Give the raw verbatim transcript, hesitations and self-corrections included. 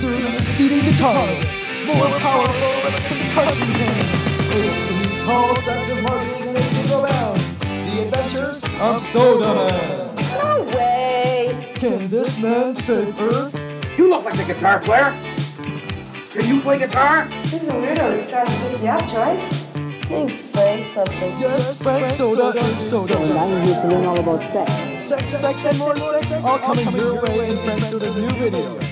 faster than a speeding guitar, more powerful than a concussion pain, able to meet tall stacks of margarine in a single bound. The Adventures of Sodaman. No way! Can this man save Earth? You look like a guitar player. Can you play guitar? He's a weirdo who's trying to pick you up, Joyce. His name's Frank something. Yes, Frank Soda and Soda. And I'm here to learn all about sex. Sex, sex, and more sex, all coming your way in Frank Soda's new video.